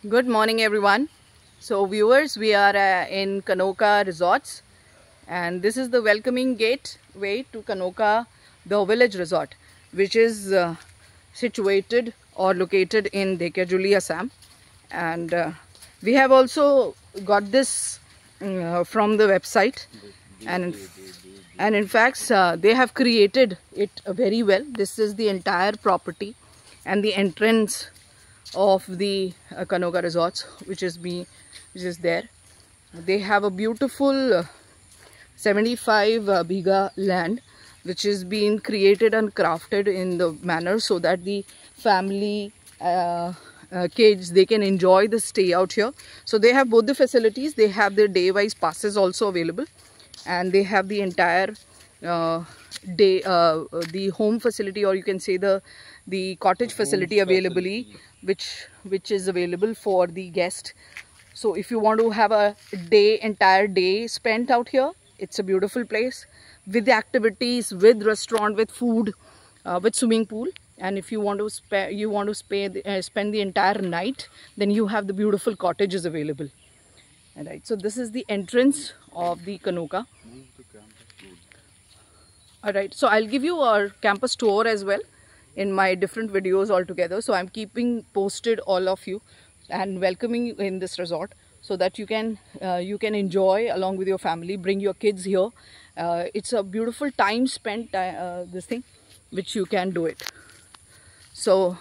Good morning everyone. So viewers, we are in Kanoka Resorts, and this is the welcoming gateway to Kanoka, the village resort, which is situated or located in Dhekajuli, Assam. And we have also got this from the website, and in fact they have created it very well. This is the entire property and the entrance of the Kanoka Resorts, which is there. They have a beautiful 75 biga land, which is being created and crafted in the manner so that the family kids, they can enjoy the stay out here. So they have both the facilities. They have their day-wise passes also available, and they have the entire the home facility, or you can say the cottage facility available, which is available for the guest. So if you want to have a entire day spent out here, it's a beautiful place with activities, with restaurant, with food, with swimming pool. And if you want to spend the entire night, then you have the beautiful cottages available. Alright, so this is the entrance of the Kanoka. Alright, so I'll give you our campus tour as well in my different videos altogether. So I'm keeping posted all of you and welcoming you in this resort, so that you can enjoy along with your family. Bring your kids here. It's a beautiful time spent, which you can do it. So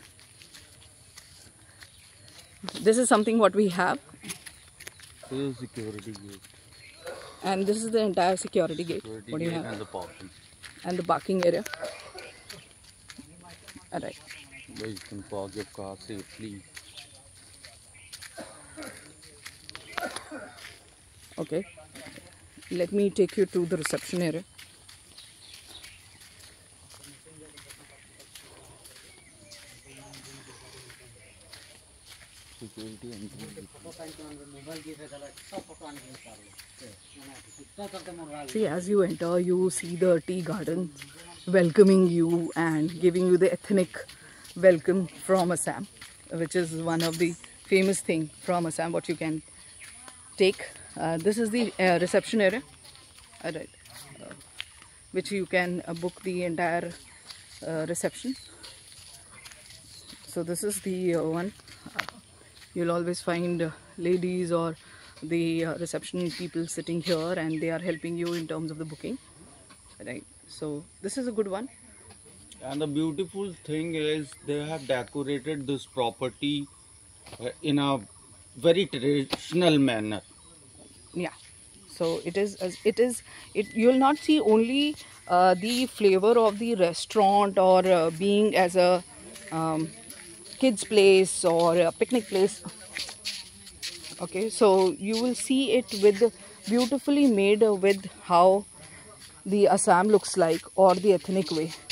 this is something what we have. This is security gate. And this is the entire security gate. Security what do you gate have? And the parking. And the parking area. Alright. Where you can park your car safely. Okay. Let me take you to the reception area. Security entry. See, as you enter, you see the tea garden welcoming you and giving you the ethnic welcome from Assam, which is one of the famous thing from Assam what you can take. This is the reception area, right, which you can book the entire reception. So this is the one. You'll always find ladies or the reception people sitting here, and they are helping you in terms of the booking, right? So this is a good one. And the beautiful thing is they have decorated this property in a very traditional manner. Yeah, so you'll not see only the flavor of the restaurant or being as a kids place or a picnic place. Okay, so you will see it with beautifully made with how the Assam looks like, or the ethnic way.